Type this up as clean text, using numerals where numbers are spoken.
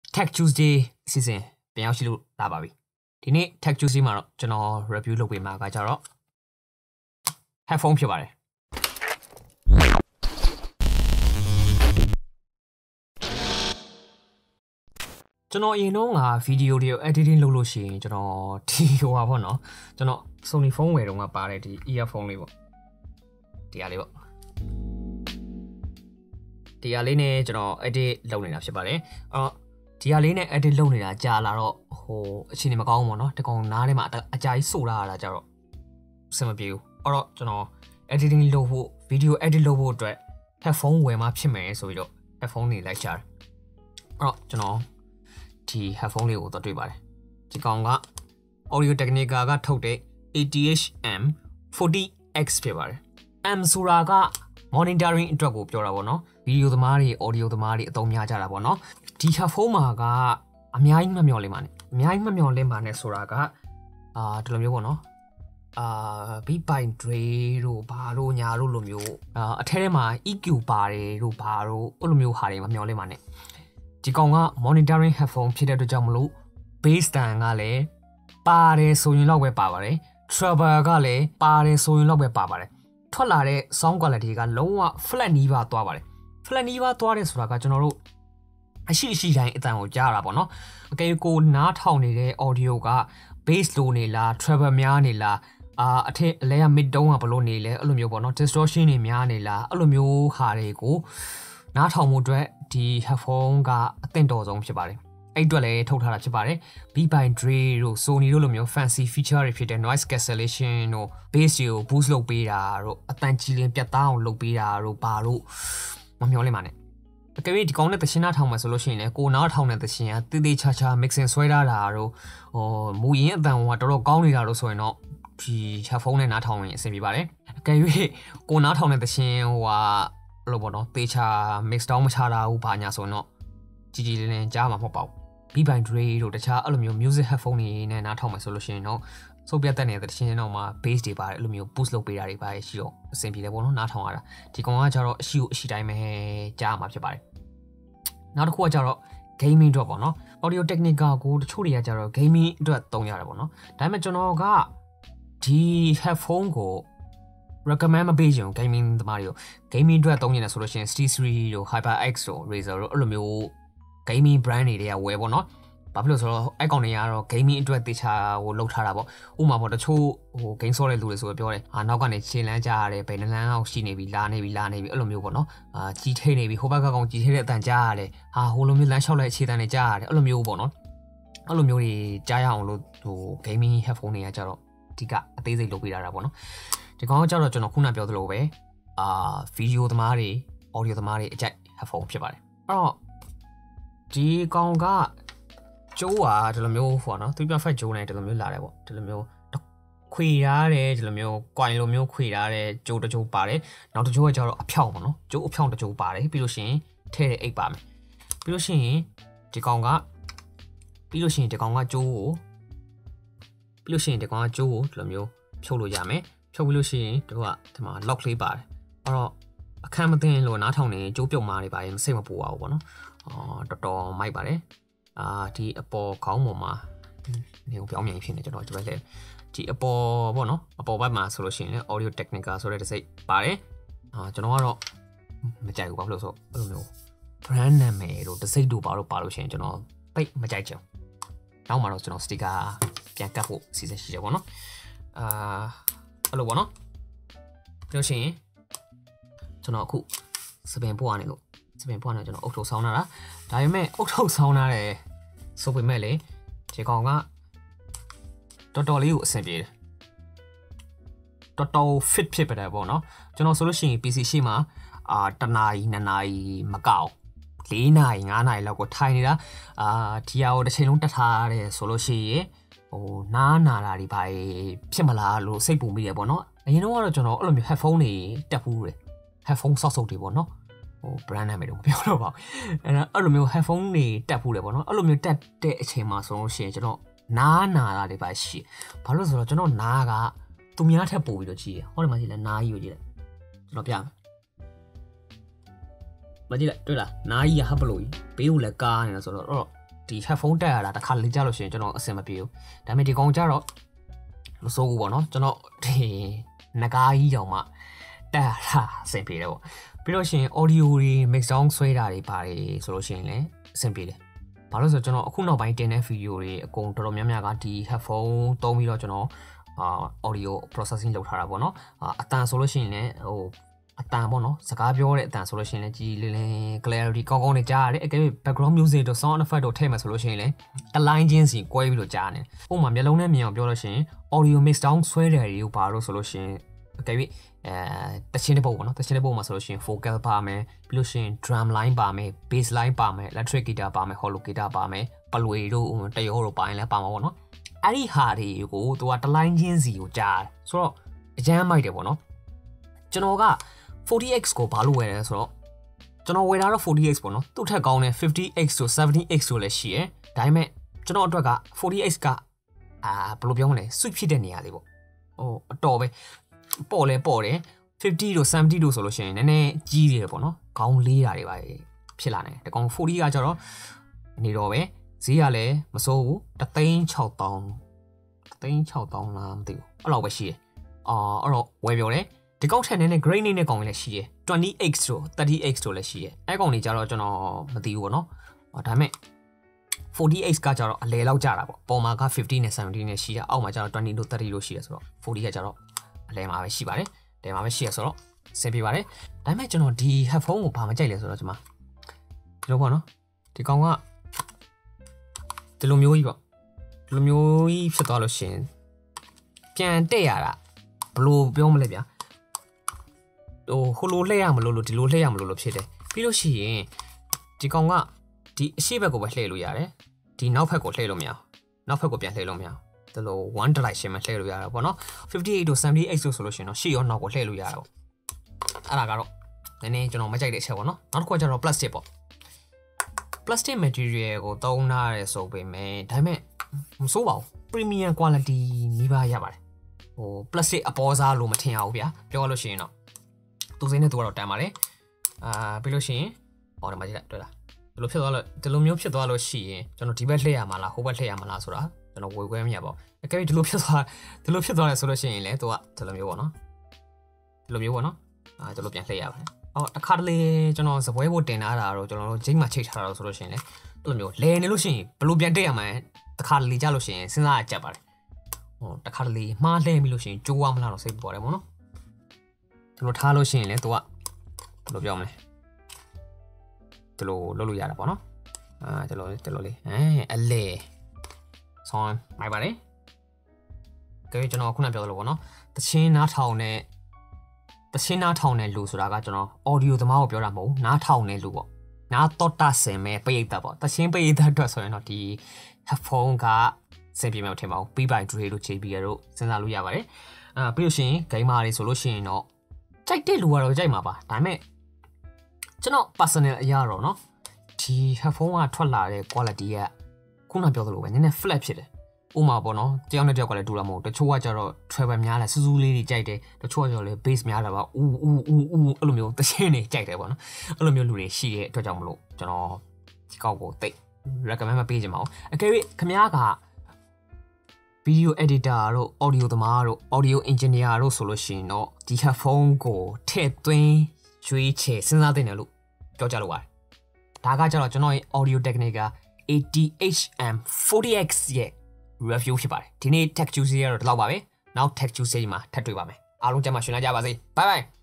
Tech Tuesday အစီအစဉ်ပြန်ရောက်ရှိလို့လာပါပြီဒီနေ့ Tech Tuesday မှာတော့ကျွန်တော် review လုပ်ပေးမှာကကြတော့ headphone ဖြစ်ပါတယ်ကျွန်တော်အရင်တော့ဗီဒီယိုတွေကို editing လုပ်လို့ရှိရင်ကျွန်တော်ဒီဟိုပါပေါ့နော်ကျွန်တော် Sony phone ဝယ်တော့ကပါတဲ့ဒီ earphone လေးပေါ့ဒီဟာလေးပေါ့ဒီဟာလေးနဲ့ကျွန်တော် edit လုပ်နေတာဖြစ်ပါတယ်ဒီဟာလေးနဲ့ edit လုပ်နေတာကြာလာတော့ဟိုအခြေအနေမကောင်းဘူးပေါ့နော်တကောင်နားထဲမှာအကြာကြီးဆိုလာရတာကြတော့အဆင်မပြေဘူးအဲ့တော့ကျွန်တော် editing လုပ်ဖို့ video edit လုပ်ဖို့အတွက် headphone ဝယ်မှဖြစ်မယ်ဆိုပြီးတော့ headphone တွေလိုက်ရှာတယ်အဲ့တော့ကျွန်တော်ဒီ headphone လေးကိုတွေ့ပါတယ်ဒီကောင်က Audio Technica ကထုတ်တဲ့ ATH-M 40X ဖြစ်ပါတယ် M ဆိုတာက monitoring အတွက်ကိုပြောတာပေါ့နော်ဗီဒီယိုသမားတွေ audio သမားတွေအသုံးများကြတာပေါ့နော်ဒီ headphone မှာကအများကြီးမမျှော်လင့်ပါနဲ့အများကြီးမမျှော်လင့်ပါနဲ့ဆိုတာကဒီလိုမျိုးပေါ့နော်beat by Dre တို့ဘာတို့ညာတို့လိုမျိုးအထဲထဲမှာ EQ ပါတယ်တို့ဘာတို့အဲ့လိုမျိုးဟာတွေမမျှော်လင့်ပါနဲ့ဒီကောင်က monitoring headphone ဖြစ်တဲ့အတွက်ကြောင့်မလို့ bass တန်ကလည်းပါတယ်ဆိုရင်တော့ပဲပါပါတယ် treble ကလည်းပါတယ်ဆိုရင်တော့ပဲပါပါတယ်ထွက်လာတဲ့ sound quality ကလုံးဝ flat နီးပါးသွားပါတယ် flat နီးပါးသွားတယ်ဆိုတာကကျွန်တော်တို့အရှိတိုင်းအတန်ကိုကြားရတာပေါ့နော်အကယ်ကိုနားထောင်နေတဲ့ audio က bass လိုနေလား treble များနေလားအထက်အလဲက mid တုံးကဘလို့နေလဲအဲ့လိုမျိုးပေါ့နော် distortion တွေများနေလားအဲ့လိုမျိုးဟာတွေကိုနားထောင်မှုအတွက်ဒီ headphone ကအသင့်တော်ဆုံးဖြစ်ပါတယ်အဲ့အတွက်လည်းထုတ်ထားတာဖြစ်ပါတယ် Beat by Dre တို့ Sony တို့လိုမျိုး fancy feature တွေဖြစ်တဲ့ noise cancellation တို့ bass တွေကို boost လုပ်ပေးတာတို့အတန်ကြီးလင်းပြတ်သားအောင်လုပ်ပေးတာတို့ဘာလို့မမျှော်လင့်ပါနဲ့အကယ်၍ဒီကောင်းတဲ့သရှင်နားထောင်မှာဆိုလို့ရှိရင်လည်းကိုနားထောင်တဲ့သရှင်ကတေးသေးချာချာ mixing ဆွဲထားတာတို့မူရင်းအတန်ကတော်တော်ကောင်းနေတာတို့ဆိုရင်တော့ဒီ headphone နဲ့နားထောင်ရင်အဆင်ပြေပါတယ်အကယ်၍ကိုနားထောင်တဲ့သရှင်လို့ပေါ့နော်တေးချာ mix down မချတာဘူးဘာညာဆိုရင်တော့ကြီးကြီးလင်းလင်းကြားမှာမဟုတ်ပါဘူး Beat by Dre တို့တခြားအဲ့လိုမျိုး music headphone တွေနဲ့နားထောင်မယ်ဆိုလို့ရှိရင်တော့စုပ်ပြတ်တဲ့နေတဲ့တခြင်းတော့မှာ bass တွေပါတယ်အဲ့လိုမျိုး boost လုပ်ပေးတာတွေပါရှိတော့အဆင်ပြေတယ်ပေါ့နော်နားထောင်ရတာဒီကောင်ကကျတော့အရှိတိုင်းပဲကြားမှာဖြစ်ပါတယ်နောက်တစ်ခုကကျတော့ gaming အတွက်ပေါ့နော် Audio Technica ကိုတချို့တွေကကျတော့ gaming အတွက်သုံးရတယ်ပေါ့နော်ဒါပေမဲ့ကျွန်တော်ကဒီ headphone ကို recommend မပေးချင်ဘူး gaming သမားတွေကို gaming အတွက်သုံးနေတယ်ဆိုလို့ရှိရင် ST3 တို့ HyperX တို့ Razer တို့အဲ့လိုမျိုး gaming brand တွေကဝယ်ပေါ့နော်ဘာဖြစ်လို့ဆိုတော့အဲ့ကောင်တွေကတော့ gaming အတွက်တေချာကိုလောက်ထားတာပေါ့ဥပမာပေါ့တချို့game ဆော့တဲ့လူတွေဆိုပြောတယ်နောက်ကနေခြေလန်းကြားရတယ်ဘယ်နှလန်းအောင်ရှိနေပြီလာနေပြီအဲ့လိုမျိုးပေါ့နော်ကြီးထိနေပြီဟိုဘက်ကကောင်ကြီးထိတဲ့အတန်ကြားရတယ်ဟိုလိုမျိုးလမ်းလျှောက်လိုက်အခြေတန်တွေကြားရတယ်အဲ့လိုမျိုးပေါ့နော်အဲ့လိုမျိုးတွေကြားရအောင်လို့gaming headphone တွေကကြတော့အဓိကအသေးစိတ်လုပ်ပေးတာပေါ့နော်ဒီကောင်ကကြတော့ကျွန်တော်ခုနပြောသလိုပဲဗီဒီယိုသမားတွေ audio သမားတွေအကြိုက် headphone ဖြစ်ပါတယ်အဲ့တော့ဒီကောင်ကကျိုးဒီလိုမျိုးပေါ့နော် 3.5 ကျိုးနဲ့ဒီလိုမျိုးလာတယ်ပေါ့ဒီလိုမျိုးခွေရတယ်ဒီလိုမျိုး coin လိုမျိုးခွေရတယ်ကျိုးတစ်ကျိုးပါတယ်နောက်တစ်ကျိုးကကျတော့အဖြောင့်ပေါ့နော်ကျိုးအဖြောင့်တစ်ကျိုးပါတယ်ပြီးလို့ရှိရင်ထဲတဲ့အိတ်ပါမယ်ပြီးလို့ရှိရင်ဒီကောင်ကကျိုးကိုပြီးလို့ရှိရင်ဒီကောင်ကကျိုးကိုဒီလိုမျိုးဖြုတ်လို့ရမယ်ဖြုတ်ပြီးလို့ရှိရင်ဒီမှာ lock လေးပါတယ်အဲ့တော့အခန်းမသိရင်လို့နားထောင်နေကျိုးပြုတ်မာနေပါရင်စိတ်မပူပါဘူးပေါ့နော်တော်တော်မိုက်ပါတယ်ဒီအပေါ်ခေါင်းပေါ်မှာနေကိုပြောင်းမြန်ဖြစ်နေကျွန်တော်လေဒီအပေါ်ပေါ့နော်အပေါ်ဘက်မှာဆိုလို့ရှိရင်လည်း Audio Technica ဆိုတဲ့တစ်စိတ်ပါတယ်ကျွန်တော်ကတော့မကြိုက်ဘူးဘာလို့ဆိုအဲ့လိုမျိုး brand နာမည်တို့တစ်စိတ်တို့ပါလို့ရှိရင်ကျွန်တော်တိတ်မကြိုက်ချင်နောက်မှာတော့ကျွန်တော် sticker ပြန်ကတ်ဖို့စီစဉ်ရှိတယ်ပေါ့နော်အဲ့လိုပေါ့နော်ပြောရှင်ကျွန်တော်အခုစပင်ပွားနေကျွန်တော်အုတ်ထုတ်ဆောင်းလာတာဒါပေမဲ့အုတ်ထုတ်ဆောင်းလာတယ်ဆိုပေမဲ့လေဒီကောင်ကတော်တော်လေးကိုအဆင်ပြေတယ်တော်တော် fit ဖြစ်ပါတယ်ပေါ့နော်ကျွန်တော်ဆိုလို့ရှိရင် PC ရှိမှာ1နာရီ2နာရီမကောက်4နာရီ5နာရီလောက်ကိုထိုင်နေတာဒီဟာကိုတစ်ချိန်လုံးတက်ထားရတယ်ဆိုလို့ရှိရင်နားနာတာတွေဘာဖြစ်မလားလို့စိတ်ပူမိတယ်ပေါ့နော်အရင်တော့ကျွန်တော်အဲ့လိုမျိုး headphone တွေတက်ဘူးတယ် headphone ဆော့တွေပေါ့နော်brand နာမည်တော့မပြောတော့ပါဘူးအဲ့လိုမျိုး headphone တွေတက်ဖို့တယ်ပေါ့နော်အဲ့လိုမျိုးတက်တဲ့အချိန်မှာဆိုလို့ရှိရင်ကျွန်တော်နားနာတာတွေပါရှိဘာလို့ဆိုတော့ကျွန်တော်နားကသူများထက်ပိုပြီးတော့ကြီးတယ်ဟောဒီမှာကြည့်လဲနားကြီးကိုကြည့်လိုက်ကျွန်တော်ပြမယ်မကြည့်လိုက်တွေ့လားနားကြီးကဟပ်ပလို့ကြီးဘေးကိုလည်းကားနေတာဆိုတော့ဒီ headphone တက်ရတာတစ်ခါလေကြာလို့ရှိရင်ကျွန်တော်အဆင်မပြေဘူးဒါပေမဲ့ဒီကောင်ကြတော့မစိုးဘူးပေါ့နော်ကျွန်တော်ဒီငကားကြီးကြောင်မှတက်ရတာအဆင်ပြေတယ်ပေါ့ပြီးလို့ရှိရင် audio တွေ mix down ဆွဲတာတွေပါတယ်ဆိုလို့ရှိရင်လည်းအဆင်ပြေတယ်ဘာလို့ဆိုတော့ကျွန်တော်အခုနောက်ပိုင်းတင်တဲ့ video တွေအကုန်တော်တော်များများကဒီ headphone သုံးပြီးတော့ကျွန်တော်audio processing လုပ်ထားတာပေါ့နော်အတန်ဆိုလို့ရှိရင်လည်းဟိုအတန်ပေါ့နော်စကားပြောတဲ့အတန်ဆိုလို့ရှိရင်လည်းကြည်လင်းလင်း clarity ကောင်းကောင်းနဲ့ကြားရတယ်အကယ်၍ background music တို့ sound effect တို့ထည့်မယ်ဆိုလို့ရှိရင်လည်းတစ်လိုင်းချင်းစီကွဲပြီးတော့ကြားနေပုံမှန်မျက်လုံးနဲ့မြင်အောင်ပြောလို့ရှိရင် audio mix down ဆွဲတယ်တွေကိုပါလို့ဆိုလို့ရှိရင်အကယ်၍တချင်းတစ်ပုတ်ပေါ့နော်တချင်းတစ်ပုတ်မှာဆိုလို့ရှိရင် vocal ပါမယ်ပြီးလို့ရှိရင် drum line ပါမယ် bass line ပါမယ် electric guitar ပါမယ် hollow guitar ပါမယ်ပလွေတို့တရောတို့ပါရင်လည်းပါမှာပေါ့နော်အဲ့ဒီဟာတွေကိုသူကတစ်လိုင်းချင်းစီကိုကြားဆိုတော့အကျမ်းမိုက်တယ်ပေါ့နော်ကျွန်တော်က 40x ကိုဘာလို့ဝယ်လဲဆိုတော့ကျွန်တော်ဝယ်တာတော့ 40x ပေါ့နော်သူ့ထက်ကောင်းတဲ့ 50x တို့ 70x တို့လည်းရှိရယ်ဒါပေမဲ့ကျွန်တော်အတွက်က 40x ကဘယ်လိုပြောမလဲ switch ဖြစ်တဲ့နေရာလေးပေါ့ဟိုအတော်ပဲပေါ့လဲပေါ့တယ်50တို့70တို့ဆိုလို့ရှိရင်နည်းနည်းကြီးနေတယ်ပေါ့နော်ခေါင်းလေးတာတွေပါဖြစ်လာတယ်တကောင်40ကကျတော့နေတော့ပဲဈေးကလည်းမစိုးဘူး3,600,000လားမသိဘူးအဲ့လောက်ပဲရှိတယ်အဲ့တော့ဝယ်ပြောတယ်ဒီကောက်ထက်နဲ့ grade နဲ့ကောင်လည်းရှိရယ် 20x တို့ 30x တို့လည်းရှိရယ်အဲ့ကောင်တွေကြတော့ကျွန်တော်မသိဘူးပေါ့နော်ဒါပေမဲ့ 40x ကကြတော့အလဲလောက်ကြတာပေါ့ပေါ်မှာက50နဲ့70နဲ့ရှိရအောက်မှာကြတော့20တို့30တို့ရှိရဆိုတော့40ကကြတော့အလဲမှာပဲရှိပါတယ်တဲမှာပဲရှိရဆိုတော့ဆင်ပြေပါတယ်ဒါပေမဲ့ကျွန်တော်ဒီ headphone ကိုဘာမှကြိုက်လဲဆိုတော့ကျွန်မဒီလိုပေါ့နော်ဒီကောင်ကဒီလိုမျိုးကြီးပေါ့ဒီလိုမျိုးကြီးဖြစ်သွားလို့ရှင်ပြန်တက်ရတာဘယ်လိုပြောမလဲဗျာဟိုလိုလှည့်ရမလို့ဒီလိုလှည့်ရမလို့ဖြစ်တယ်ပြီးလို့ရှိရင်ဒီကောင်ကဒီအရှိဘက်ကိုပဲလှည့်လို့ရတယ်ဒီနောက်ဘက်ကိုလှည့်လို့မရအောင်နောက်ဘက်ကိုပြန်လှည့်လို့မရအောင်ဒီလို one direction မှာလှည့်လို့ရတာပေါ့နော်58တို့ 78တို့ဆိုလို့ရှိရင်တော့ရှေ့ရောနောက်ကိုလှည့်လို့ရတာပေါ့အဲ့ဒါကတော့နည်းနည်းကျွန်တော်မကြိုက်တဲ့အချက်ပေါ့နော်နောက်တစ်ခုကကျတော့ plastic ပေါ့ plastic material ကိုသုံးထားရဲဆိုပေမဲ့ဒါပေမဲ့မစိုးပါဘူး premium quality နီးပါးရပါတယ်ဟို plastic အပေါ်စားလို့မထင်အောင်ဗျာပြောလို့ရှိရင်တော့သူစိမ့်နဲ့သူကတော့တန်ပါလေပြီးလို့ရှိရင်ဒီမှာကြည့်လိုက်တွေ့လားဒီလိုဖြစ်သွားလို့ဒီလိုမျိုးဖြစ်သွားလို့ရှိရင်ကျွန်တော်ဒီဘက်လှည့်ရမှာလားဟိုဘက်လှည့်ရမှာလားဆိုတာကျွန်တော်ဝေခွဲမရပါဘူးအကယ်၍ဒီလိုဖြစ်သွားတယ်ဆိုလို့ရှိရင်လည်းသူကဒီလိုမျိုးပေါ့နော်ဒီလိုမျိုးပေါ့နော်ကျွန်တော်ပြန်လှည့်ရပါတယ်တစ်ခါတလေကျွန်တော်စပွဲဖို့တင်ထားတာတော့ကျွန်တော်တို့ဂျိမ်းမှာချိတ်ထားတာတော့ဆိုလို့ရှိရင်လည်းဒီလိုမျိုးလဲနေလို့ရှိရင်ဘယ်လိုပြန်တက်ရမှာလဲတစ်ခါတလေကြလို့ရှိရင်စဉ်းစားရကြက်ပါတယ်တစ်ခါတလေမှားလှည့်ပြီလို့ရှိရင်ကြိုးရမလားတော့စိတ်ပေါ်တယ်ပေါ့နော်ဒီလိုထားလို့ရှိရင်လည်းသူကဘယ်လိုပြောမလဲဒီလိုလုပ်လို့ရတာပေါ့နော်ဒီလိုလေးအလဲဆောင်းမိုက်ပါလေကြည့်ကျွန်တော်ခုနပြောသလိုပေါ့နော်တချင်းနားထောင်တဲ့လူဆိုတာကကျွန်တော် audio သမားကိုပြောတာမဟုတ်နားထောင်တဲ့လူပေါ့နားတော့တဆင်မဲ့ပိတ်တာပေါ့တချင်းပိတ်တာအတွက်ဆိုရင်တော့ဒီ headphone ကစင်ပြေမယ်ထင်ပါဘူး P by Dre တို့ JBL တို့စဉ်းစားလို့ရပါတယ်ပြီးလို့ရှိရင် gamer တွေဆိုလို့ရှိရင်တော့ကြိုက်တဲ့လူကတော့ကြိုက်မှာပါဒါပေမဲ့ကျွန်တော် personal အရာတော့เนาะဒီ headphone ကထွက်လာတဲ့ quality ကခုနပြောသလိုပဲနည်းနည်း flat ဖြစ်တယ်ဥမာပေါ့နော်တယောက်နဲ့တယောက်ကလည်းတူတာမဟုတ်တချို့ကကျတော့ travel များတယ်စူးစူးလေးတွေကြိုက်တယ်တချို့ကကျတော့လေ bass များတာပါဦးအဲ့လိုမျိုးတချင်းတွေကြိုက်တယ်ပေါ့နော်အဲ့လိုမျိုးလူတွေရှိတဲ့အတွက်ကြောင့်မလို့ကျွန်တော်ဒီကောက်ကိုတိတ် recommend မပေးချင်ပါဘူးအကယ်၍ခင်ဗျားက video editor တို့ audio သမားတို့ audio engineer တို့ဆိုလို့ရှိရင်တော့ဒီ headphone ကိုထည့်သွင်းရွေးချယ်စဉ်းစားသင့်တယ်လို့ပြောကြလို့ပါတယ်ဒါကကျတော့ကျွန်တော်ရဲ့ audio technica ATHM 40X ရဲ့ review ဖြစ်ပါတယ်ဒီနေ့ tech juice ရတော့ဒီလောက်ပါပဲနောက် tech juice မှာထပ်တွေ့ပါမယ်အားလုံးကျမရှင်လာကြပါစေ bye bye